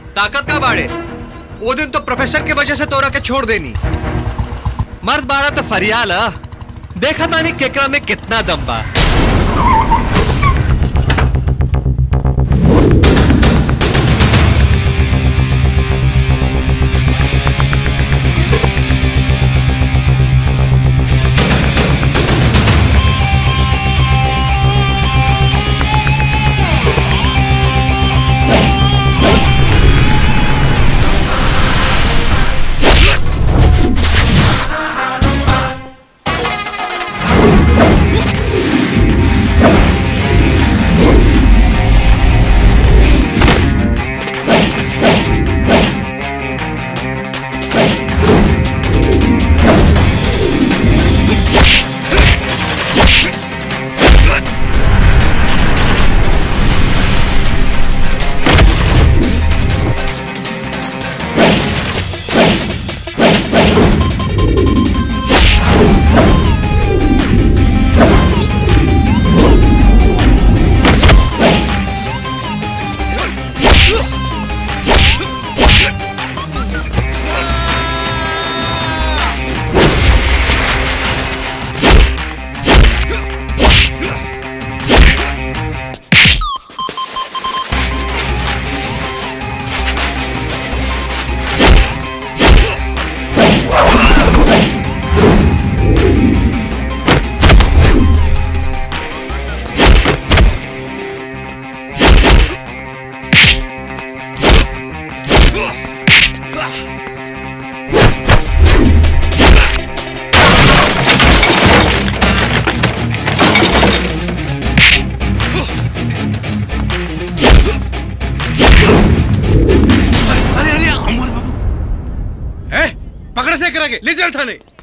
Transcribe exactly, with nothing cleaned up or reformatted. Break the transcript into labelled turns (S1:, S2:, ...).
S1: ताकत का बाड़े वो दिन तो प्रोफेसर की वजह से तोरा के छोड़ देनी। मर्द बाड़ा तो फरियाल देखा तानी केकरा में कितना दम बा।
S2: पकड़ से करेंगे ले चल थाने।